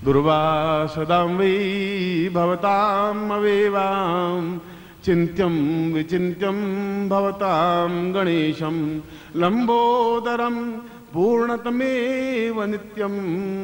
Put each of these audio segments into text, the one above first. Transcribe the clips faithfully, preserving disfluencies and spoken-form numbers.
दुर्वासदां वै भवताम् अवेवाम् चिन्त्यं विचिन्त्यं भवतां गणेशं लंबोदरं पूर्णतमेव नित्यं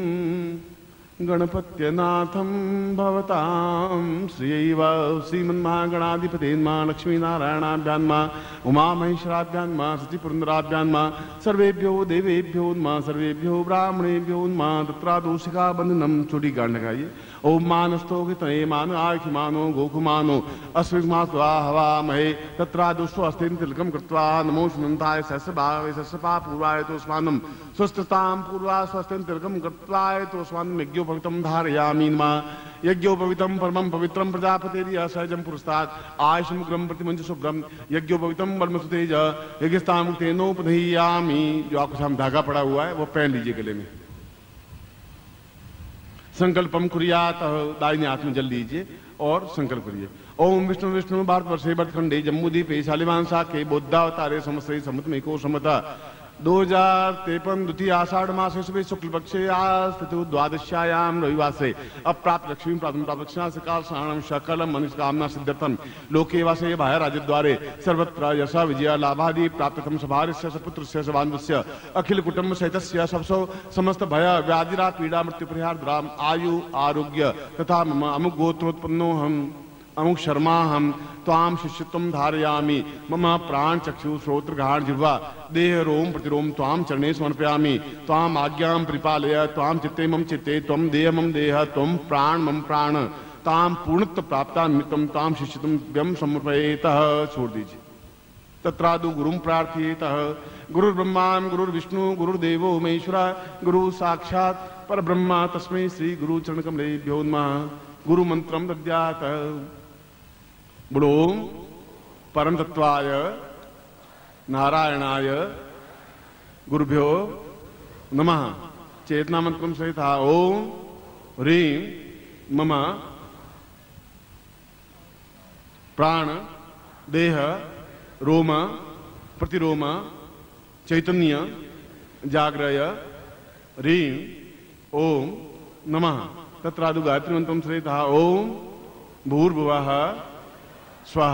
गणपत्यनाथं भवतां श्रियैव श्रीमन्महागणाधिपतेन्मा लक्ष्मीनारायणाभ्यान्मा उमामहेश्वराभ्यान्मा सचिपुरन्दराभ्यान्मा सर्वेभ्यो देवेभ्यो मा सर्वेभ्यो ब्राह्मणेभ्यो मा तत्रादोषिका बंधनम चोटी गांड लगाइए। ओम मानस्तो तये मान आखिमानो गोकुमानो अस्विग्मास्वा हवामहे तत्रादुष्टो अस्तेन तिलकम कृत्वा नमो सुनंताय सहस्रभावे सहस्रपा पूर्वाय तोस्मानं स्वस्थतां पूर्वा स्वस्थेन तिलकम कृत्वा तोस्मानं यज्ञोपवितं धारयामि मा यज्ञोपवितं परमं पवित्रं प्रजापतेरिया सहजं पुरस्तात् आयुषमुग्रं प्रतिमंच शुभ्रम यज्ञोपवितं बलमसुतेज यज्ञस्तामुक्तेनोपधेयामि। जो आपके सामने धागा पड़ा हुआ है वो पहन लीजिए गले में। संकल्पम कुर्यात दाहिने हाथ में जल लीजिए और संकल्प करिए। ओम विष्णु विष्णु भारतवर्षे भरतखंडे जम्बूद्वीपे शालिवान शाखे बुद्धावतारे समस्ते समत में को समता दो हजार तिरपन द्वितीय आषाढ़ मासे शुभ शुक्ल पक्षे आस्थित द्वादश्यायाम रविवासे अप्राप्त लक्ष्मी प्राप्त प्राप्त लक्षणा सकाल साणम शकलम मनुष्य कामना सिद्धर्थम लोके वासे भाय राजद्वारे सर्वत्र यश विजय लाभादि प्राप्तम सभार्यस्य सपुत्रस्य सबान्धुस्य अखिल कुटुंब सहितस्य सबसो समस्त भय व्याधिरा पीड़ा मृत्यु परिहार द्राम आयु आरोग्य तथा मम अमुक गोत्रोत्पन्नो हम अमुक शर्मा हम ताम शिष्यत्वम धारयामि मम प्राण चक्षु श्रोत्र घाण जिह्वा देह रोम प्रतिरोम ताम चरणे समर्पयामि ताम आज्ञां परिपालय ताम चित्ते मम चित्ते त्वं देह मम देह त्वं प्राण मम प्राण ताम पूर्णत्व प्राप्ता निमित्तम ताम शिष्यत्वम व्यम समर्पयेतः। छोड़ दीजिए। तत्रादु गुरुं प्रार्थयेतः। गुरुर्ब्रह्मा गुरुर्विष्णु गुरुर्देवो महेश्वरा गुरु साक्षात् परब्रह्म तस्मै श्री गुरु चरणकमलेभ्यो नमः। गुरु मंत्रम दद्यात्। बोलो परम तत्वाय नारायणाय गुरुभ्यो नमः। चेतना मंत्रम सहित ओम ह्रीं मम प्राण देह रोम प्रतिरोम चैतन्य जाग्रय ह्रीं ओम नमः। तत्रादु गायत्री मंत्रम सहित ओम भूर्भुवः स्वः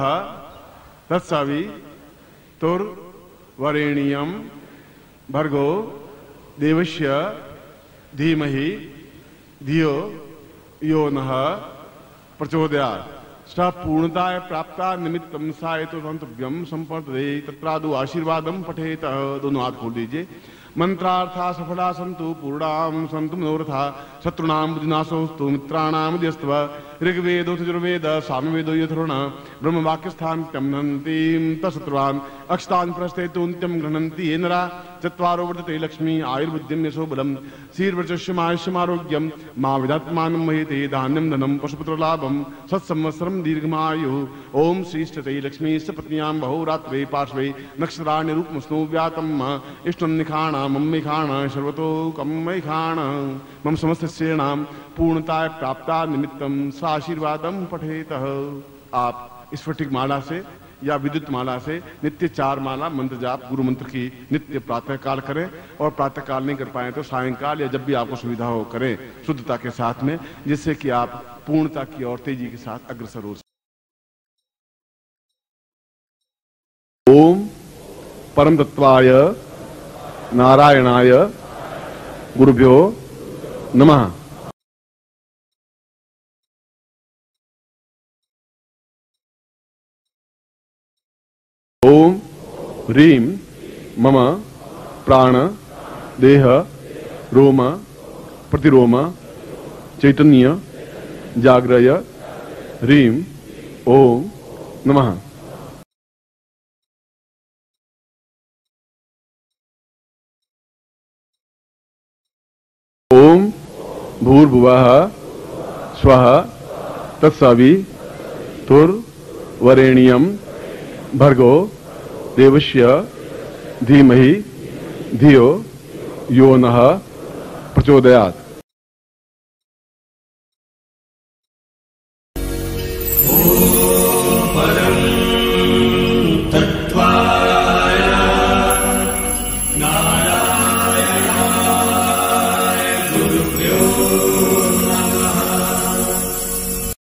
तत्सवितुर्वरेण्यं भर्गो देवस्य धीमहि धियो यो नः प्रचोदयात्। पूर्णताय प्राप्ता निमित्तम सायतो संतव्यम संपर्दे। तत्रादु आशीर्वादम पठेत। दोनों हाथ खोल दीजिए। मंत्रार्था सफला सन्तु पूर्णाम सन्तु मनोरथा शत्रुणाम बुद्धिनाशोस्तु मित्राणाम उदयस्तव। ऋग्वेदो यजुर्वेद सामवेदो यथुर्ण ब्रह्म वाक्यस्थान त्यमनन्तीं तशत्रुवान् अक्षतान् प्रस्थेतुन्त्यं गृह्णन्ति ये नरा। चत्वारो वर्धते लक्ष्मी आयुर्बुद्धिं यशो बलम् शीर्वर्चस्यम् आयुष्यम् आरोग्यं मा विधात्मानं महीते धान्यं धनं पशुपुत्रलाभं सत्संवत्सरं दीर्घमायुः। ओम श्रीष्ठते लक्ष्मी सपत्न्यां बहुरात्रे पार्श्वे नक्षत्राणि रूपमस्नो व्यातं इष्टं मम्मी खाना सर्वतो कम्मय खाना मम समस्तस्य नाम पूर्णताय प्राप्ता निमित्तम साशीर्वादम पठेतः। आप स्फटिक माला से या विद्युत माला से नित्य चार माला मंत्र जाप गुरु मंत्र की नित्य प्रातः काल करें और प्रातः काल नहीं कर पाए तो सायंकाल या जब भी आपको सुविधा हो करें शुद्धता के साथ में, जिससे कि आप पूर्णता की और तेजी के साथ अग्रसर हो। ओम परम तत्वाय नारायणाय गुरुभ्यो नमः। ओम ह्रीं मम प्राण देह रोम प्रतिरोम चैतन्य जाग्रय ह्रीं ओम नमः। ओम भूर्भुवः स्वः तत्सवितुर्वरेण्यं भर्गो देवस्य धीमहि धियो यो नः प्रचोदयात्।